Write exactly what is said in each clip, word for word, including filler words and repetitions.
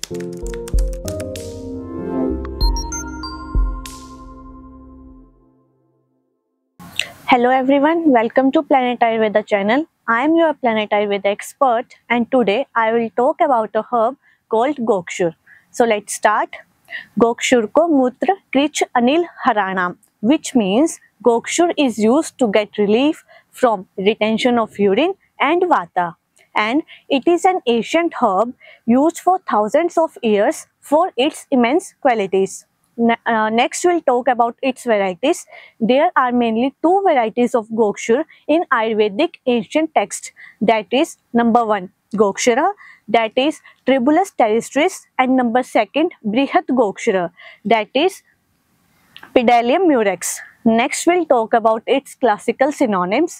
Hello everyone, welcome to Planet Ayurveda channel. I am your Planet Ayurveda expert and today I will talk about a herb called Gokshur. So let's start. Gokshur ko mutra krich anil haranam, which means Gokshur is used to get relief from retention of urine and vata, and it is an ancient herb used for thousands of years for its immense qualities. Ne uh, next we'll talk about its varieties. There are mainly two varieties of Gokshur in Ayurvedic ancient text. That is number one Gokshura, that is Tribulus terrestris, and number second Brihat Gokshura, that is Pedalium murex. Next we'll talk about its classical synonyms.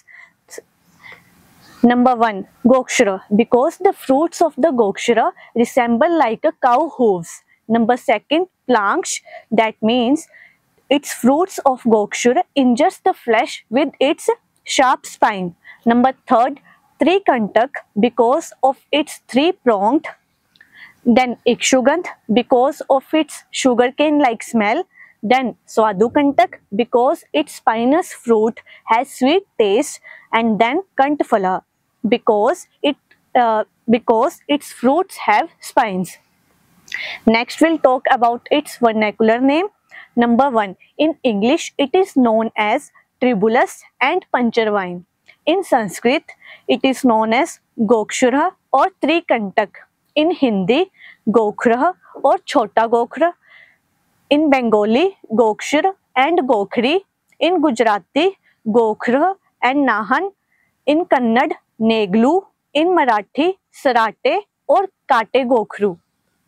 Number one Gokshura, because the fruits of the Gokshura resemble like a cow hooves. Number second Planksh, that means its fruits of Gokshura injures the flesh with its sharp spine. Number third Trikantak, because of its three-pronged. Then Ikshugandh, because of its sugarcane-like smell. Then Swadukantak, because its spinous fruit has sweet taste. And then Kantaphala, because it uh, because its fruits have spines. Next we'll talk about its vernacular name. Number one, in English it is known as Tribulus and Pancharvine. In Sanskrit it is known as Gokshura or Trikantak. In Hindi Gokhra or Chota Gokhra. In Bengali Gokshur and Gokhri. In Gujarati Gokhra and Nahan. In Kannada Neglu. In Marathi Sarate or Kate Gokhru.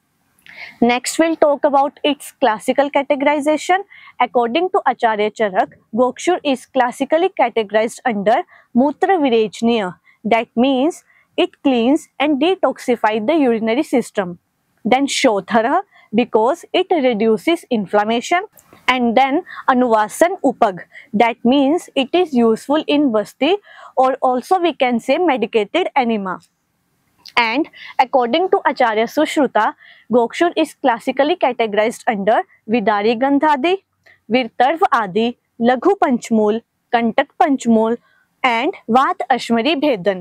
Next we'll talk about its classical categorization. According to Acharya Charak, Gokshur is classically categorized under Mutra Virechniya. That means it cleans and detoxifies the urinary system. Then Shothara, because it reduces inflammation. And then Anuvasan Upag, that means it is useful in Basti, or also we can say medicated enema. And according to Acharya Sushruta, Gokshur is classically categorized under Vidari Gandhadi, Virtarv Adi, Laghu Panchmul, Kantak Panchmul, and Vat Ashmari Bhedan.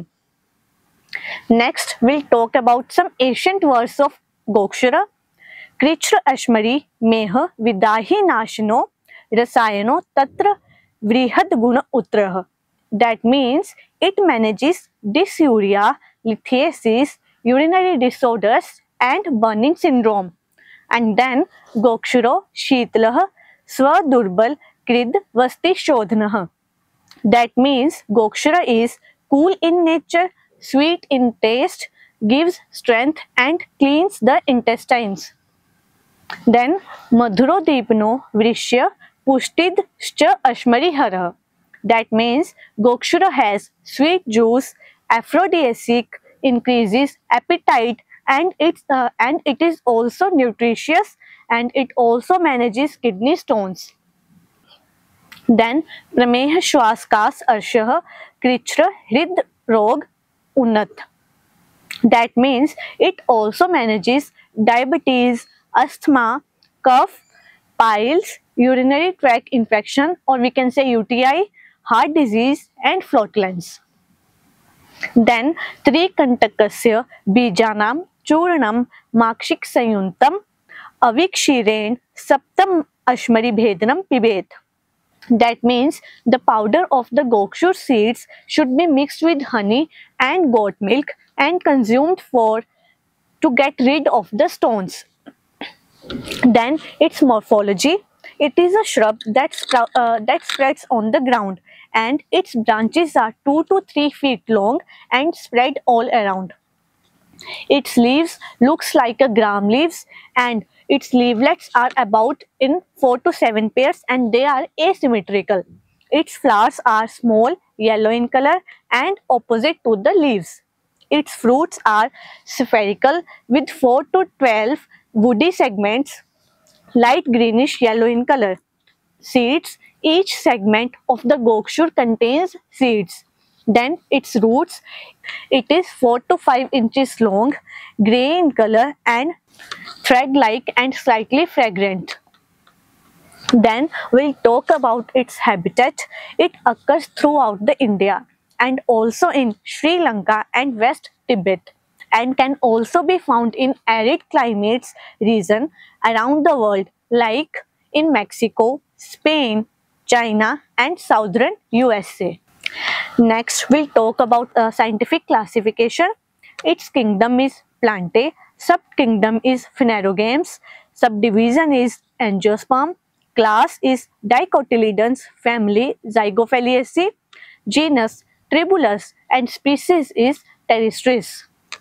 Next, we'll talk about some ancient words of Gokshura. Krichra Ashmari Meha Vidahi Nashino Rasayano Tatra Vrihad Guna Utraha. That means it manages dysuria, lithiasis, urinary disorders, and burning syndrome. And then Gokshuro Sheetlaha Swadurbal Krid Vasti Shodhanaha. That means Gokshura is cool in nature, sweet in taste, gives strength and cleans the intestines. Then Madhuro Deepno Vrishya Pushtid Scha Ashmari Hara. That means Gokshura has sweet juice, aphrodisiac, increases appetite, and it's uh, and it is also nutritious, and it also manages kidney stones. Then Prameha Shwaskas Arshah Krichra Hrid Rog Unnat. That means it also manages diabetes, asthma, cough, piles, urinary tract infection, or we can say U T I, heart disease, and flatulence. Then Trikantakasya Bijanam Churnam Makshik Sayuntam Avikshiren Saptam Ashmari Bhedanam Pibet. That means the powder of the Gokshur seeds should be mixed with honey and goat milk and consumed for to get rid of the stones. Then its morphology. It is a shrub that, uh, that spreads on the ground, and its branches are two to three feet long and spread all around. Its leaves looks like a gram leaves, and its leaflets are about in four to seven pairs, and they are asymmetrical. Its flowers are small, yellow in color and opposite to the leaves. Its fruits are spherical with four to twelve woody segments, light greenish yellow in color. Seeds. Each segment of the Gokshur contains seeds. Then its roots, it is four to five inches long, grey in color and thread-like and slightly fragrant. Then we'll talk about its habitat. It occurs throughout the India and also in Sri Lanka and West Tibet, and can also be found in arid climates region around the world like in Mexico, Spain, China and southern U S A. Next, we'll talk about a scientific classification. Its kingdom is Plantae, subkingdom is Phanerogames, subdivision is Angiosperm, class is Dicotyledons, family Zygophiliaceae, genus Tribulus, and species is Pteris.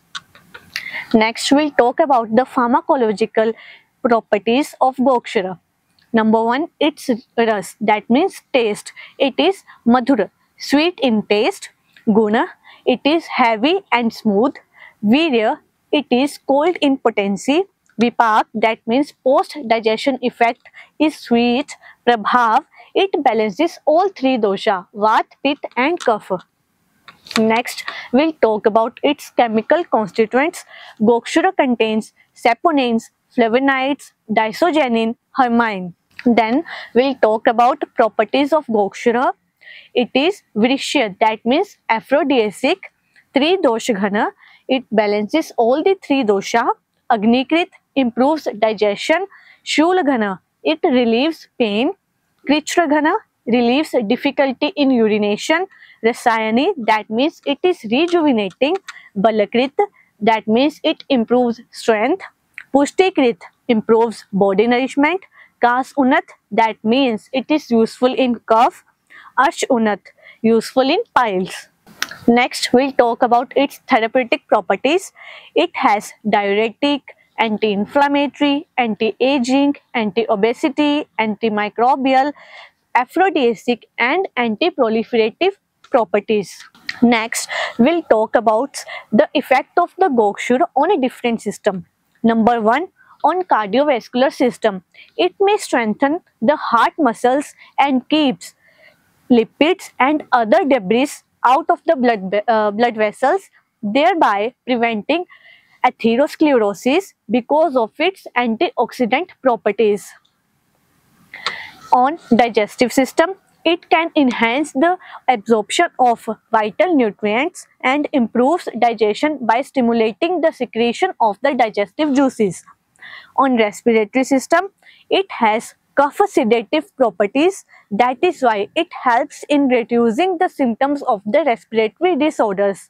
Next, we'll talk about the pharmacological properties of Gokshura. Number one, its ras, that means taste. It is madhura, sweet in taste. Guna, it is heavy and smooth. Virya, it is cold in potency. Vipak, that means post-digestion effect, is sweet. Prabhav, it balances all three dosha, Vat, Pitta and Kapha. Next, we'll talk about its chemical constituents. Gokshura contains saponins, flavonoids, diisogenin, hermine. Then we'll talk about properties of Gokshura. It is Vrishya, that means aphrodisiac. Three dosha ghana, it balances all the three dosha. Agnikrit, improves digestion. Shula ghana, it relieves pain. Krichra ghana, relieves difficulty in urination. Rasayani, that means it is rejuvenating. Balakrit, that means it improves strength. Pushtikrit, improves body nourishment. Kas Unat, that means it is useful in cough. Arsh Unat, useful in piles. Next, we'll talk about its therapeutic properties. It has diuretic, anti-inflammatory, anti-aging, anti-obesity, antimicrobial, aphrodisiac and anti-proliferative properties. Next, we'll talk about the effect of the Gokshura on a different system. Number one, on cardiovascular system. It may strengthen the heart muscles and keeps lipids and other debris out of the blood, uh, blood vessels, thereby preventing atherosclerosis because of its antioxidant properties. On digestive system, it can enhance the absorption of vital nutrients and improves digestion by stimulating the secretion of the digestive juices. On respiratory system, it has kapha sedative properties. That is why it helps in reducing the symptoms of the respiratory disorders.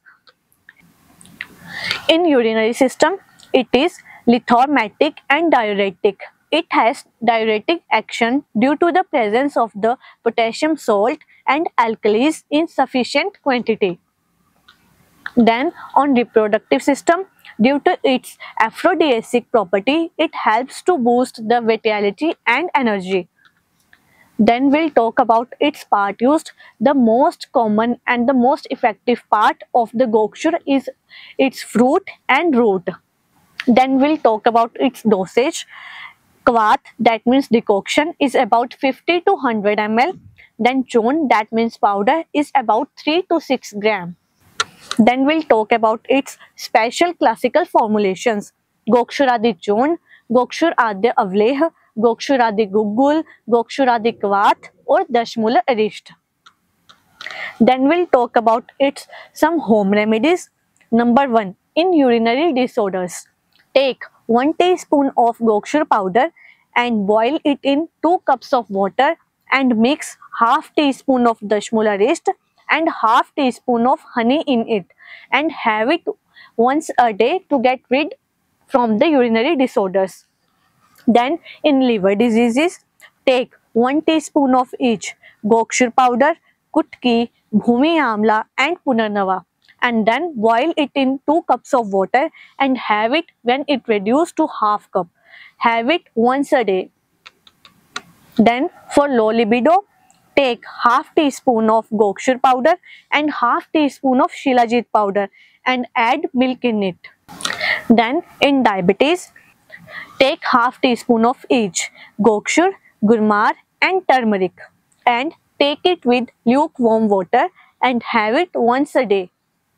In urinary system, it is lithomatic and diuretic. It has diuretic action due to the presence of the potassium salt and alkalis in sufficient quantity. Then on reproductive system, due to its aphrodisiac property, it helps to boost the vitality and energy. Then we'll talk about its part used. The most common and the most effective part of the Gokshura is its fruit and root. Then we'll talk about its dosage. Kvat, that means decoction, is about fifty to one hundred milliliters. Then churn, that means powder, is about three to six grams. Then we'll talk about its special classical formulations. Gokshuradi churn, Gokshuradi avleh, Gokshuradi guggul, Gokshuradi kvat or Dashmula arisht. Then we'll talk about its some home remedies. Number one, in urinary disorders, take one teaspoon of Gokshur powder and boil it in two cups of water and mix half teaspoon of Dashmula arisht and half teaspoon of honey in it and have it once a day to get rid from the urinary disorders. Then in liver diseases, take one teaspoon of each Gokshur powder, Kutki, Bhumi Amla and Punarnava and then boil it in two cups of water and have it when it reduces to half cup. Have it once a day. Then for low libido, take half teaspoon of Gokshur powder and half teaspoon of Shilajit powder and add milk in it. Then in diabetes, take half teaspoon of each Gokshur, Gurmar and turmeric and take it with lukewarm water and have it once a day.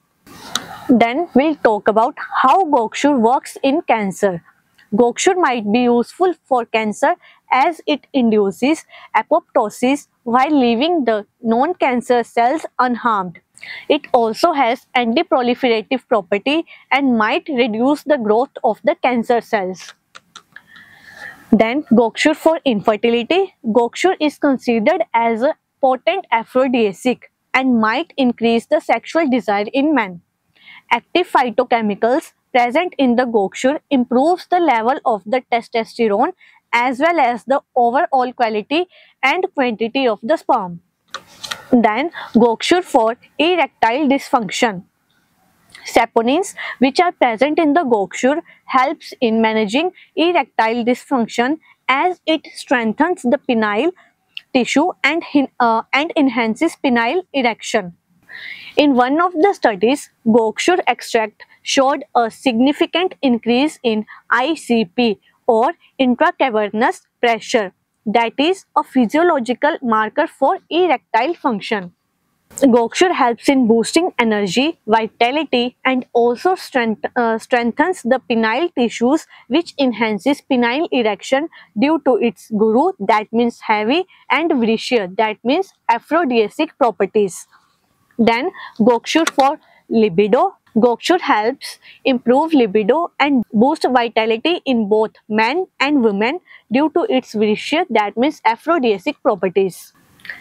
Then we'll talk about how Gokshure works in cancer. Gokshure might be useful for cancer as it induces apoptosis while leaving the non-cancer cells unharmed. It also has anti-proliferative property and might reduce the growth of the cancer cells. Then Gokshure for infertility. Gokshure is considered as a potent aphrodisiac and might increase the sexual desire in men. Active phytochemicals present in the Gokshure improves the level of the testosterone as well as the overall quality and quantity of the sperm. Then Gokshure for erectile dysfunction. Saponins, which are present in the Gokshure, helps in managing erectile dysfunction as it strengthens the penile tissue and, uh, and enhances penile erection. In one of the studies, Gokshure extract showed a significant increase in I C P or intracavernous pressure, that is a physiological marker for erectile function. Gokshure helps in boosting energy, vitality, and also strength, uh, strengthens the penile tissues, which enhances penile erection due to its guru, that means heavy, and vrishyas, that means aphrodisiac properties. Then Gokshure for libido. Gokshure helps improve libido and boost vitality in both men and women due to its vrishyas, that means aphrodisiac properties.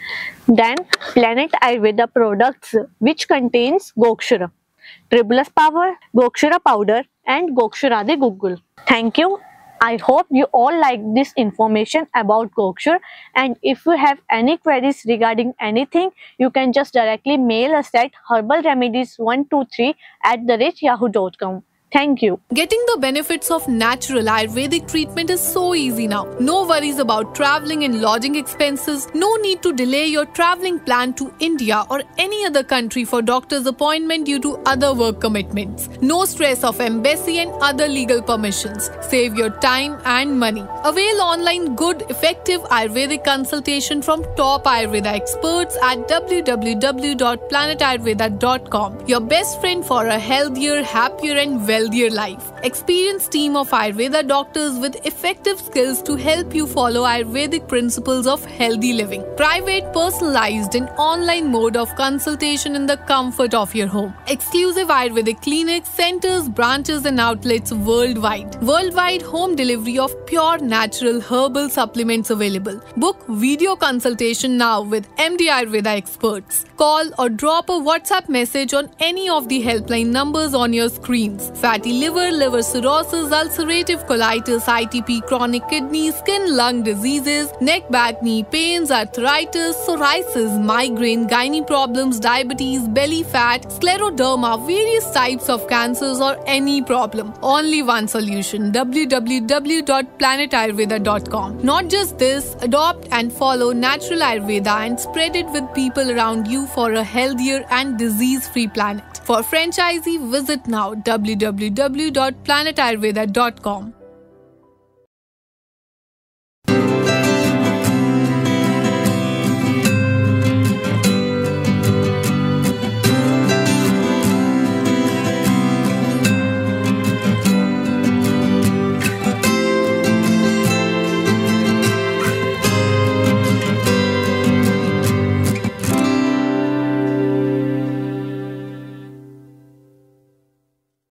Then Planet Ayurveda products, which contains Gokshure, Tribulus Power, Gokshure powder, and Gokshradi Gugul. Thank you. I hope you all like this information about Gokshure, and if you have any queries regarding anything, you can just directly mail us at herbal remedies one two three at the rate yahoo dot com. Thank you. Getting the benefits of natural Ayurvedic treatment is so easy now. No worries about traveling and lodging expenses. No need to delay your traveling plan to India or any other country for doctor's appointment due to other work commitments. No stress of embassy and other legal permissions. Save your time and money. Avail online good, effective Ayurvedic consultation from top Ayurveda experts at w w w dot planet ayurveda dot com. Your best friend for a healthier, happier and wealthier life. Experienced team of Ayurveda doctors with effective skills to help you follow Ayurvedic principles of healthy living. Private, personalized and online mode of consultation in the comfort of your home. Exclusive Ayurvedic clinics, centers, branches and outlets worldwide. Worldwide home delivery of pure natural herbal supplements available. Book video consultation now with M D Ayurveda experts. Call or drop a WhatsApp message on any of the helpline numbers on your screens. Fatty liver, liver cirrhosis, ulcerative colitis, I T P, chronic kidney, skin, lung diseases, neck, back, knee pains, arthritis, psoriasis, migraine, gynae problems, diabetes, belly fat, scleroderma, various types of cancers or any problem. Only one solution, w w w dot planet ayurveda dot com. Not just this, adopt and follow natural Ayurveda and spread it with people around you for a healthier and disease-free planet. For franchisee, visit now w w w dot planet ayurveda dot com.